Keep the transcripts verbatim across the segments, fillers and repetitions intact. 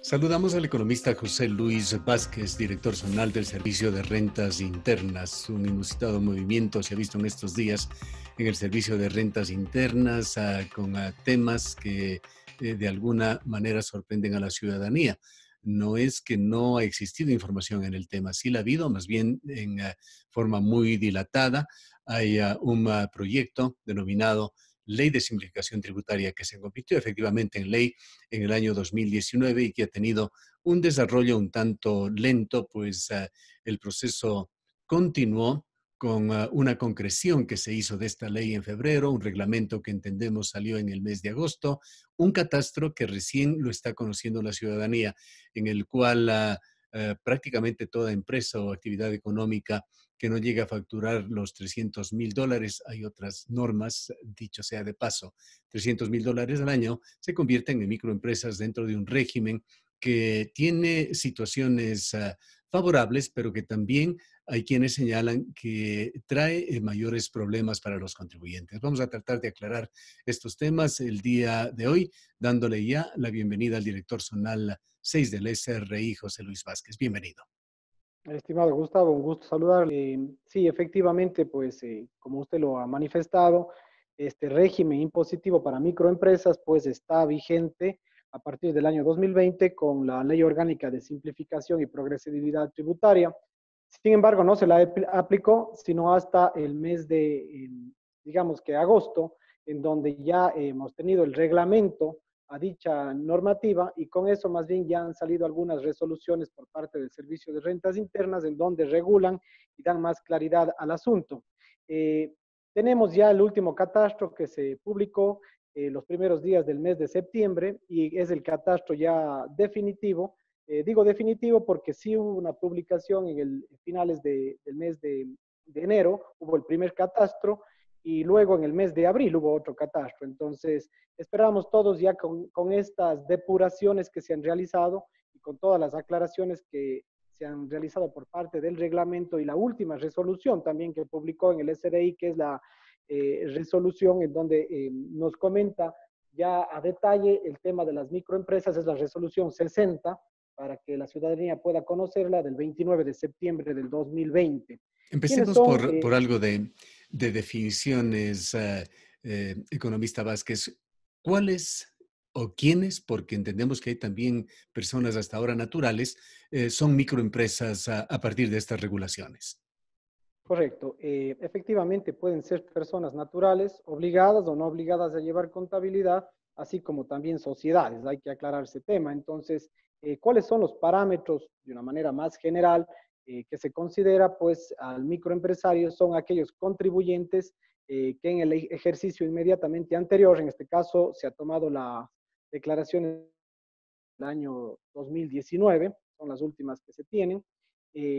Saludamos al economista José Luis Vázquez, director zonal del Servicio de Rentas Internas. Un inusitado movimiento se ha visto en estos días en el Servicio de Rentas Internas uh, con uh, temas que eh, de alguna manera sorprenden a la ciudadanía. No es que no ha existido información en el tema, sí la ha habido, más bien en uh, forma muy dilatada. Hay uh, un uh, proyecto denominado Ley de Simplificación Tributaria que se convirtió efectivamente en ley en el año dos mil diecinueve y que ha tenido un desarrollo un tanto lento, pues uh, el proceso continuó con uh, una concreción que se hizo de esta ley en febrero, un reglamento que entendemos salió en el mes de agosto, un catastro que recién lo está conociendo la ciudadanía, en el cual uh, uh, prácticamente toda empresa o actividad económica que no llega a facturar los trescientos mil dólares, hay otras normas, dicho sea de paso, trescientos mil dólares al año, se convierten en microempresas dentro de un régimen que tiene situaciones uh, favorables, pero que también hay quienes señalan que trae eh, mayores problemas para los contribuyentes. Vamos a tratar de aclarar estos temas el día de hoy, dándole ya la bienvenida al director zonal seis del S R I, José Luis Vázquez. Bienvenido. Estimado Gustavo, un gusto saludarle. Eh, sí, efectivamente, pues eh, como usted lo ha manifestado, este régimen impositivo para microempresas pues está vigente a partir del año dos mil veinte con la Ley Orgánica de Simplificación y Progresividad Tributaria. Sin embargo, no se la aplicó sino hasta el mes de, eh, digamos que agosto, en donde ya eh, hemos tenido el reglamento a dicha normativa y con eso más bien ya han salido algunas resoluciones por parte del Servicio de Rentas Internas en donde regulan y dan más claridad al asunto. Eh, tenemos ya el último catastro que se publicó eh, los primeros días del mes de septiembre y es el catastro ya definitivo. Eh, digo definitivo porque sí hubo una publicación en el finales de, del mes de, de enero, hubo el primer catastro y luego en el mes de abril hubo otro catastro. Entonces, esperamos todos ya con, con estas depuraciones que se han realizado y con todas las aclaraciones que se han realizado por parte del reglamento y la última resolución también que publicó en el S R I, que es la eh, resolución en donde eh, nos comenta ya a detalle el tema de las microempresas, es la resolución sesenta, para que la ciudadanía pueda conocerla, del veintinueve de septiembre del dos mil veinte. ¿Quiénes Empecemos son? por, Eh, por algo de, de definiciones, uh, eh, economista Vázquez. ¿Cuáles o quiénes, porque entendemos que hay también personas hasta ahora naturales, eh, son microempresas a, a partir de estas regulaciones? Correcto. Eh, efectivamente, pueden ser personas naturales, obligadas o no obligadas a llevar contabilidad, así como también sociedades. Hay que aclarar ese tema. Entonces, eh, ¿cuáles son los parámetros de una manera más general eh, que se considera pues al microempresario? Son aquellos contribuyentes eh, que en el ejercicio inmediatamente anterior, en este caso se ha tomado la declaración del año dos mil diecinueve, son las últimas que se tienen. Eh,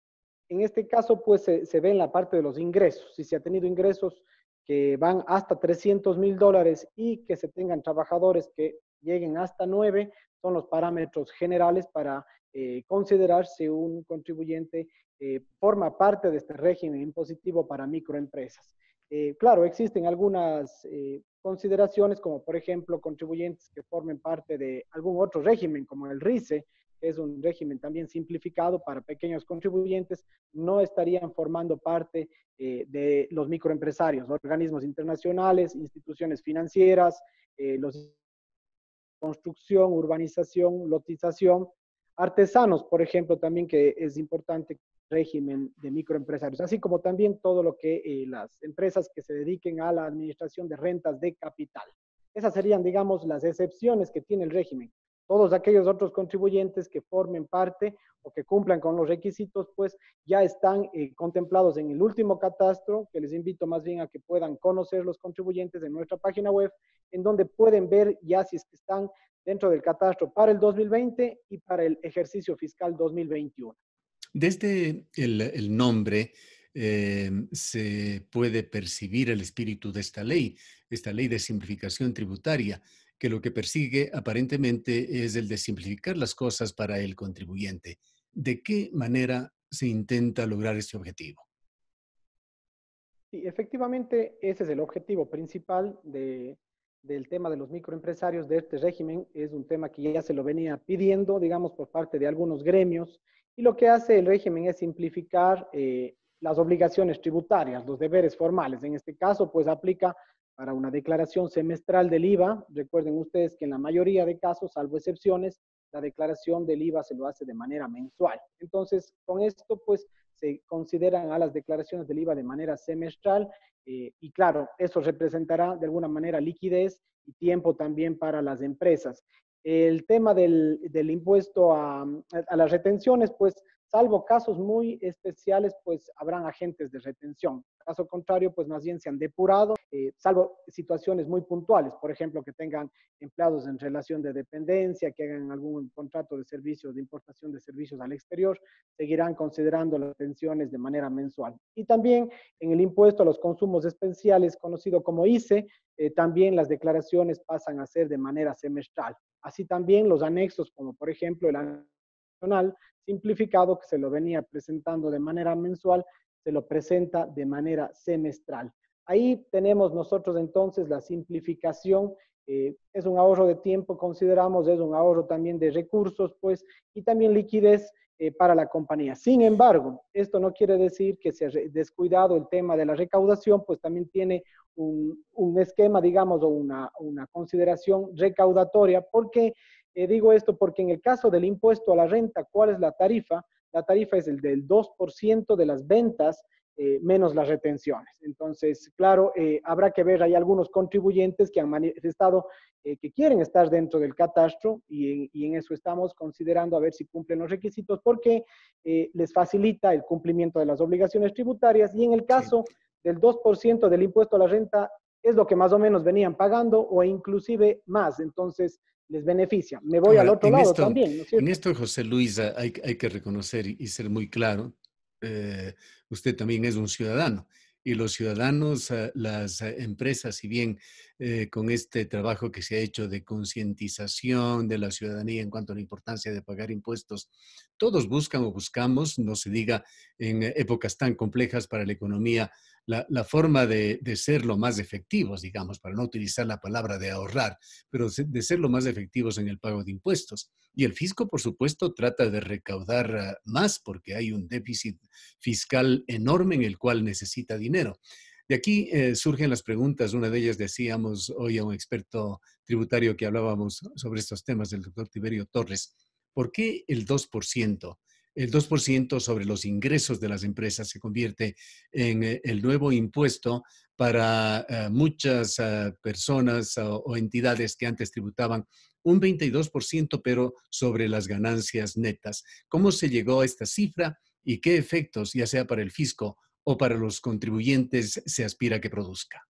en este caso, pues se, se, ve en la parte de los ingresos. Si se ha tenido ingresos que van hasta trescientos mil dólares y que se tengan trabajadores que lleguen hasta nueve, son los parámetros generales para eh, considerar si un contribuyente eh, forma parte de este régimen impositivo para microempresas. Eh, claro, existen algunas eh, consideraciones, como por ejemplo contribuyentes que formen parte de algún otro régimen, como el RICE, es un régimen también simplificado para pequeños contribuyentes, no estarían formando parte eh, de los microempresarios, organismos internacionales, instituciones financieras, eh, los construcción, urbanización, lotización, artesanos, por ejemplo, también que es importante régimen de microempresarios, así como también todo lo que eh, las empresas que se dediquen a la administración de rentas de capital. Esas serían, digamos, las excepciones que tiene el régimen. Todos aquellos otros contribuyentes que formen parte o que cumplan con los requisitos, pues ya están eh, contemplados en el último catastro, que les invito más bien a que puedan conocer los contribuyentes en nuestra página web, en donde pueden ver ya si es que están dentro del catastro para el dos mil veinte y para el ejercicio fiscal dos mil veintiuno. Desde el, el nombre eh, se puede percibir el espíritu de esta ley, esta ley de simplificación tributaria, que lo que persigue aparentemente es el de simplificar las cosas para el contribuyente. ¿De qué manera se intenta lograr este objetivo? Sí, efectivamente, ese es el objetivo principal de, del tema de los microempresarios de este régimen es un tema que ya se lo venía pidiendo, digamos, por parte de algunos gremios, y lo que hace el régimen es simplificar eh, las obligaciones tributarias, los deberes formales. En este caso, pues aplica para una declaración semestral del I V A. Recuerden ustedes que en la mayoría de casos, salvo excepciones, la declaración del I V A se lo hace de manera mensual. Entonces, con esto, pues, se consideran a las declaraciones del I V A de manera semestral eh, y claro, eso representará de alguna manera liquidez y tiempo también para las empresas. El tema del, del impuesto a, a las retenciones, pues, salvo casos muy especiales, pues habrán agentes de retención. Caso contrario, pues más bien se han depurado, eh, salvo situaciones muy puntuales, por ejemplo, que tengan empleados en relación de dependencia, que hagan algún contrato de servicios, de importación de servicios al exterior, seguirán considerando las retenciones de manera mensual. Y también en el impuesto a los consumos especiales, conocido como I C E, eh, también las declaraciones pasan a ser de manera semestral. Así también los anexos, como por ejemplo el nacional simplificado, que se lo venía presentando de manera mensual, se lo presenta de manera semestral. Ahí tenemos nosotros entonces la simplificación, eh, es un ahorro de tiempo, consideramos, es un ahorro también de recursos, pues, y también liquidez eh, para la compañía. Sin embargo, esto no quiere decir que se ha descuidado el tema de la recaudación, pues también tiene un, un esquema, digamos, o una, una consideración recaudatoria, porque Eh, digo esto porque en el caso del impuesto a la renta, ¿cuál es la tarifa? La tarifa es el del dos por ciento de las ventas eh, menos las retenciones. Entonces, claro, eh, habrá que ver, hay algunos contribuyentes que han manifestado eh, que quieren estar dentro del catastro y, y en eso estamos considerando a ver si cumplen los requisitos porque eh, les facilita el cumplimiento de las obligaciones tributarias y en el Sí. caso del dos por ciento del impuesto a la renta es lo que más o menos venían pagando o inclusive más. Entonces, les beneficia. Me voy al Ahora, otro en lado esto, también, ¿no es en cierto? esto, José Luis, ah, hay, hay que reconocer y, y ser muy claro, eh, usted también es un ciudadano y los ciudadanos, ah, las ah, empresas, si bien eh, con este trabajo que se ha hecho de concientización de la ciudadanía en cuanto a la importancia de pagar impuestos, todos buscan o buscamos, no se diga en eh, épocas tan complejas para la economía, la, la forma de, de ser lo más efectivos, digamos, para no utilizar la palabra de ahorrar, pero de ser lo más efectivos en el pago de impuestos. Y el fisco, por supuesto, trata de recaudar uh, más porque hay un déficit fiscal enorme en el cual necesita dinero. De aquí eh, surgen las preguntas. Una de ellas decíamos hoy a un experto tributario que hablábamos sobre estos temas, el doctor Tiberio Torres. ¿Por qué el dos por ciento? El dos por ciento sobre los ingresos de las empresas se convierte en eh, el nuevo impuesto para uh, muchas uh, personas uh, o entidades que antes tributaban un veintidós por ciento, pero sobre las ganancias netas. ¿Cómo se llegó a esta cifra y qué efectos, ya sea para el fisco o para los contribuyentes, se aspira que produzca?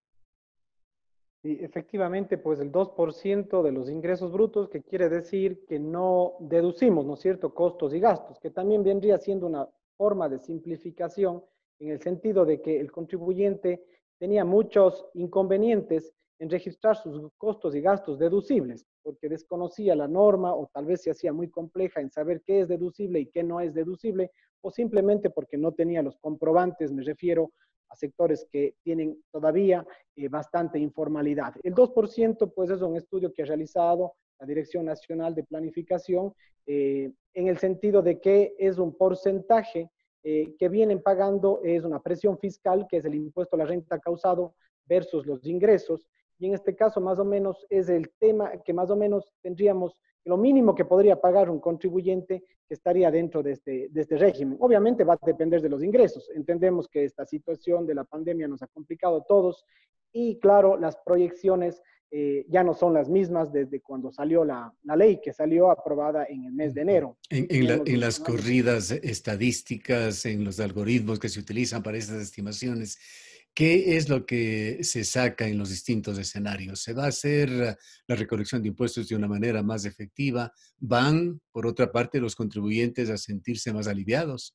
Y efectivamente, pues el dos por ciento de los ingresos brutos, que quiere decir que no deducimos, ¿no es cierto?, costos y gastos, que también vendría siendo una forma de simplificación en el sentido de que el contribuyente tenía muchos inconvenientes en registrar sus costos y gastos deducibles, porque desconocía la norma o tal vez se hacía muy compleja en saber qué es deducible y qué no es deducible, o simplemente porque no tenía los comprobantes, me refiero a sectores que tienen todavía eh, bastante informalidad. El dos por ciento, pues es un estudio que ha realizado la Dirección Nacional de Planificación eh, en el sentido de que es un porcentaje eh, que vienen pagando, es una presión fiscal, que es el impuesto a la renta causado versus los ingresos, y en este caso más o menos es el tema que más o menos tendríamos lo mínimo que podría pagar un contribuyente que estaría dentro de este, de este régimen. Obviamente va a depender de los ingresos. Entendemos que esta situación de la pandemia nos ha complicado a todos y claro, las proyecciones eh, ya no son las mismas desde cuando salió la, la ley, que salió aprobada en el mes de enero. En, en, la, Tenemos en un, las un año. corridas estadísticas, en los algoritmos que se utilizan para estas estimaciones, ¿qué es lo que se saca en los distintos escenarios? ¿Se va a hacer la recolección de impuestos de una manera más efectiva? ¿Van, por otra parte, los contribuyentes a sentirse más aliviados?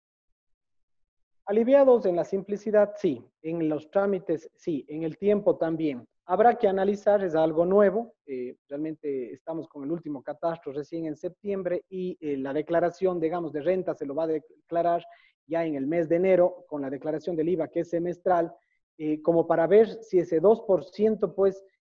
Aliviados en la simplicidad, sí. En los trámites, sí. En el tiempo también. Habrá que analizar, es algo nuevo. Eh, realmente estamos con el último catastro recién en septiembre y eh, la declaración, digamos, de renta se lo va a declarar ya en el mes de enero con la declaración del I V A que es semestral, eh, como para ver si ese dos por ciento pues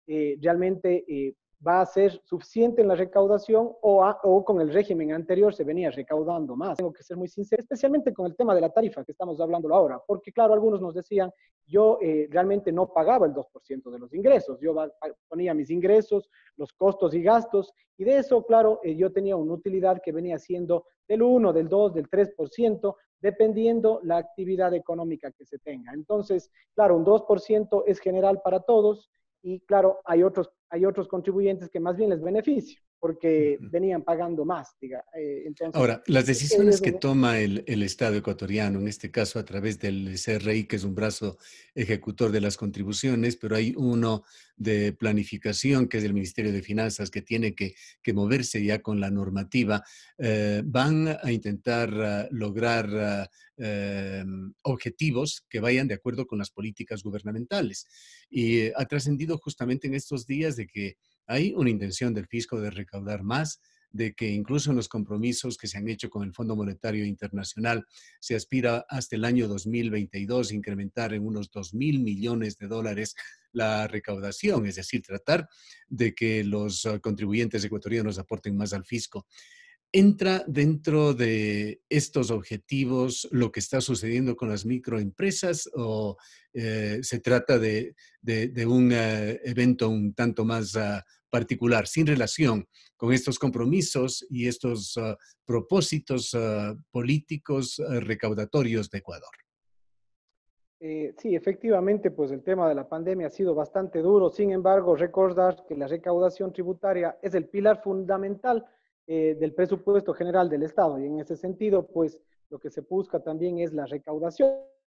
eh, realmente eh, va a ser suficiente en la recaudación o, a, o con el régimen anterior se venía recaudando más. Tengo que ser muy sincero, especialmente con el tema de la tarifa que estamos hablando ahora, porque claro, algunos nos decían, yo eh, realmente no pagaba el dos por ciento de los ingresos, yo va, ponía mis ingresos, los costos y gastos, y de eso, claro, eh, yo tenía una utilidad que venía siendo del uno, del dos, del tres por ciento, dependiendo la actividad económica que se tenga. Entonces, claro, un dos por ciento es general para todos, y claro, hay otros, hay otros contribuyentes que más bien les beneficia, porque venían pagando más, diga. Eh, entonces, Ahora, las este decisiones es que un... toma el, el Estado ecuatoriano, en este caso a través del C R I, que es un brazo ejecutor de las contribuciones, pero hay uno de planificación, que es el Ministerio de Finanzas, que tiene que, que moverse ya con la normativa, eh, van a intentar uh, lograr uh, eh, objetivos que vayan de acuerdo con las políticas gubernamentales. Y eh, ha trascendido justamente en estos días de que hay una intención del fisco de recaudar más, de que incluso en los compromisos que se han hecho con el Fondo Monetario Internacional se aspira hasta el año dos mil veintidós incrementar en unos dos mil millones de dólares la recaudación, es decir, tratar de que los uh, contribuyentes ecuatorianos aporten más al fisco. ¿Entra dentro de estos objetivos lo que está sucediendo con las microempresas o eh, se trata de, de, de un uh, evento un tanto más uh, particular, sin relación con estos compromisos y estos uh, propósitos uh, políticos uh, recaudatorios de Ecuador? Eh, sí, efectivamente, pues el tema de la pandemia ha sido bastante duro. Sin embargo, recordar que la recaudación tributaria es el pilar fundamental eh, del presupuesto general del Estado. Y en ese sentido, pues lo que se busca también es la recaudación.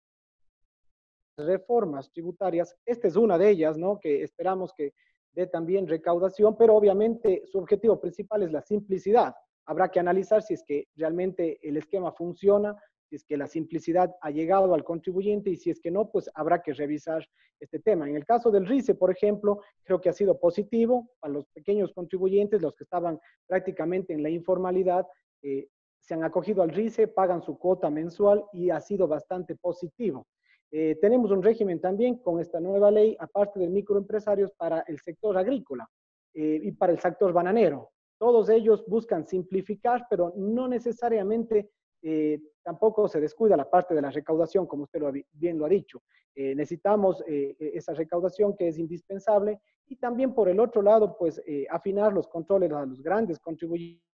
Reformas tributarias, esta es una de ellas, ¿no? Que esperamos que dé también recaudación, pero obviamente su objetivo principal es la simplicidad. Habrá que analizar si es que realmente el esquema funciona, si es que la simplicidad ha llegado al contribuyente y si es que no, pues habrá que revisar este tema. En el caso del R I C E, por ejemplo, creo que ha sido positivo para los pequeños contribuyentes, los que estaban prácticamente en la informalidad, eh, se han acogido al R I C E, pagan su cuota mensual y ha sido bastante positivo. Eh, tenemos un régimen también con esta nueva ley, aparte de microempresarios, para el sector agrícola eh, y para el sector bananero. Todos ellos buscan simplificar, pero no necesariamente eh, tampoco se descuida la parte de la recaudación, como usted lo, bien lo ha dicho. Eh, necesitamos eh, esa recaudación que es indispensable y también por el otro lado, pues eh, afinar los controles a los grandes contribuyentes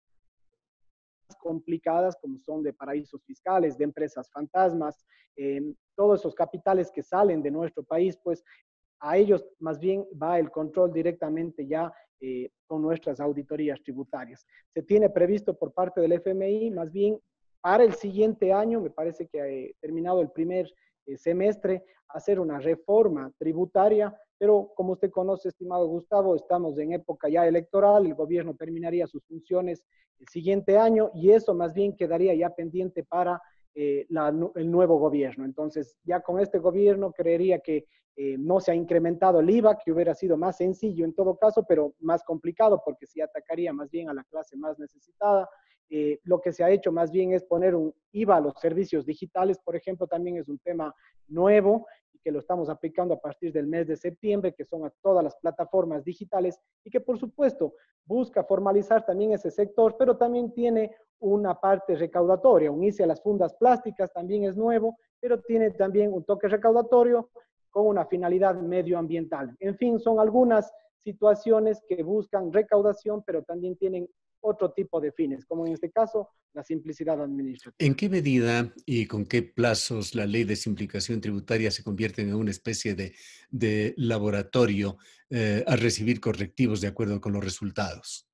complicadas como son de paraísos fiscales, de empresas fantasmas, eh, todos esos capitales que salen de nuestro país, pues a ellos más bien va el control directamente ya eh, con nuestras auditorías tributarias. Se tiene previsto por parte del F M I más bien para el siguiente año, me parece que ha eh, terminado el primer eh, semestre, hacer una reforma tributaria, pero como usted conoce, estimado Gustavo, estamos en época ya electoral, el gobierno terminaría sus funciones el siguiente año y eso más bien quedaría ya pendiente para eh, la, el nuevo gobierno. Entonces, ya con este gobierno creería que eh, no se ha incrementado el I V A, que hubiera sido más sencillo en todo caso, pero más complicado porque sí atacaría más bien a la clase más necesitada. Eh, lo que se ha hecho más bien es poner un I V A a los servicios digitales, por ejemplo, también es un tema nuevo y que lo estamos aplicando a partir del mes de septiembre, que son a todas las plataformas digitales y que por supuesto busca formalizar también ese sector, pero también tiene una parte recaudatoria. Unirse a las fundas plásticas también es nuevo, pero tiene también un toque recaudatorio con una finalidad medioambiental. En fin, son algunas situaciones que buscan recaudación, pero también tienen otro tipo de fines, como en este caso, la simplicidad administrativa. ¿En qué medida y con qué plazos la ley de simplificación tributaria se convierte en una especie de, de laboratorio eh, a recibir correctivos de acuerdo con los resultados?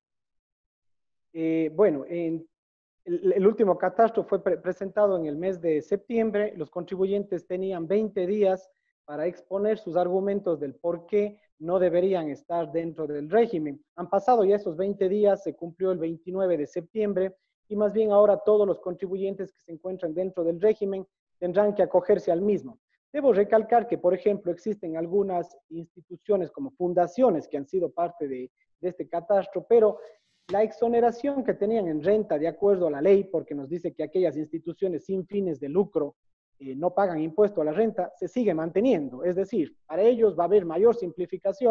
Eh, bueno, en el, el, último catastro fue pre presentado en el mes de septiembre. Los contribuyentes tenían veinte días para exponer sus argumentos del por qué no deberían estar dentro del régimen. Han pasado ya esos veinte días, se cumplió el veintinueve de septiembre y más bien ahora todos los contribuyentes que se encuentran dentro del régimen tendrán que acogerse al mismo. Debo recalcar que, por ejemplo, existen algunas instituciones como fundaciones que han sido parte de, de este catastro, pero la exoneración que tenían en renta de acuerdo a la ley, porque nos dice que aquellas instituciones sin fines de lucro eh, no pagan impuesto a la renta, se sigue manteniendo. Es decir, para ellos va a haber mayor simplificación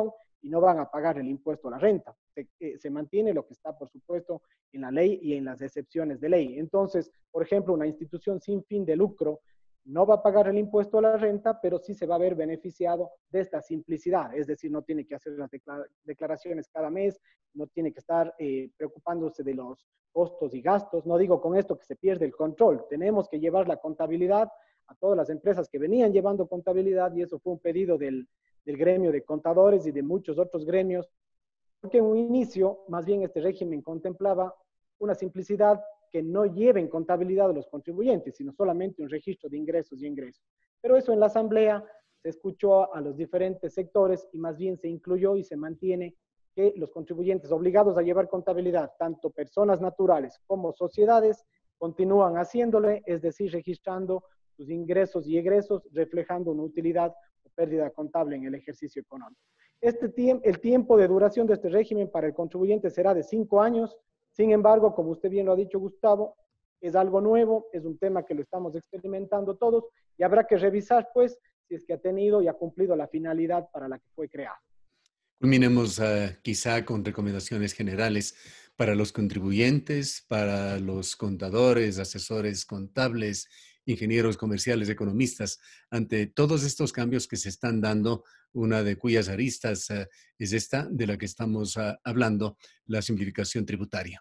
y no van a pagar el impuesto a la renta. Se, eh, se mantiene lo que está, por supuesto, en la ley y en las excepciones de ley. Entonces, por ejemplo, una institución sin fin de lucro no va a pagar el impuesto a la renta, pero sí se va a ver beneficiado de esta simplicidad, es decir, no tiene que hacer las declaraciones cada mes, no tiene que estar eh, preocupándose de los costos y gastos. No digo con esto que se pierde el control, tenemos que llevar la contabilidad a todas las empresas que venían llevando contabilidad, y eso fue un pedido del, del gremio de contadores y de muchos otros gremios, porque en un inicio, más bien este régimen contemplaba una simplicidad que no lleven contabilidad de los contribuyentes, sino solamente un registro de ingresos y ingresos. Pero eso en la asamblea se escuchó a los diferentes sectores y más bien se incluyó y se mantiene que los contribuyentes obligados a llevar contabilidad, tanto personas naturales como sociedades, continúan haciéndole, es decir, registrando sus ingresos y egresos, reflejando una utilidad o pérdida contable en el ejercicio económico. Este tiempo, el tiempo de duración de este régimen para el contribuyente será de cinco años. Sin embargo, como usted bien lo ha dicho, Gustavo, es algo nuevo, es un tema que lo estamos experimentando todos y habrá que revisar, pues, si es que ha tenido y ha cumplido la finalidad para la que fue creado. Culminemos uh, quizá con recomendaciones generales para los contribuyentes, para los contadores, asesores contables, ingenieros comerciales, economistas. Ante todos estos cambios que se están dando, una de cuyas aristas uh, es esta de la que estamos uh, hablando, la simplificación tributaria.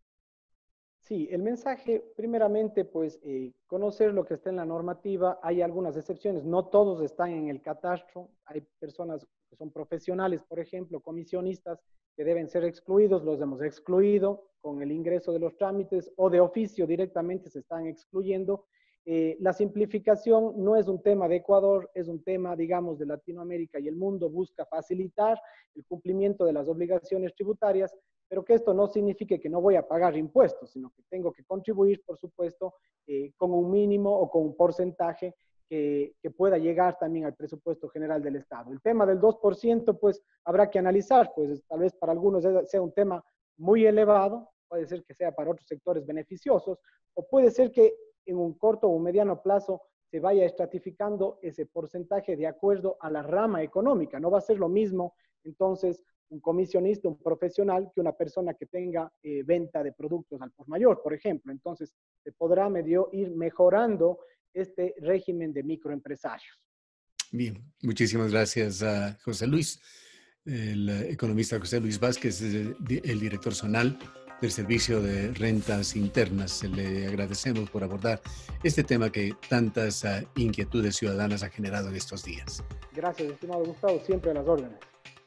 Sí, el mensaje, primeramente, pues, eh, conocer lo que está en la normativa. Hay algunas excepciones, no todos están en el catastro. Hay personas que son profesionales, por ejemplo, comisionistas, que deben ser excluidos, los hemos excluido con el ingreso de los trámites o de oficio directamente se están excluyendo. Eh, la simplificación no es un tema de Ecuador, es un tema, digamos, de Latinoamérica y el mundo busca facilitar el cumplimiento de las obligaciones tributarias, pero que esto no signifique que no voy a pagar impuestos, sino que tengo que contribuir, por supuesto, eh, con un mínimo o con un porcentaje que, que pueda llegar también al presupuesto general del Estado. El tema del dos por ciento, pues, habrá que analizar, pues, tal vez para algunos sea un tema muy elevado, puede ser que sea para otros sectores beneficiosos, o puede ser que en un corto o mediano plazo se vaya estratificando ese porcentaje de acuerdo a la rama económica. No va a ser lo mismo, entonces, un comisionista, un profesional, que una persona que tenga eh, venta de productos al por mayor, por ejemplo. Entonces, se podrá medio ir mejorando este régimen de microempresarios. Bien, muchísimas gracias a José Luis. El economista José Luis Vázquez es el director zonal del Servicio de Rentas Internas. Le agradecemos por abordar este tema que tantas uh, inquietudes ciudadanas ha generado en estos días. Gracias, estimado Gustavo, siempre a las órdenes.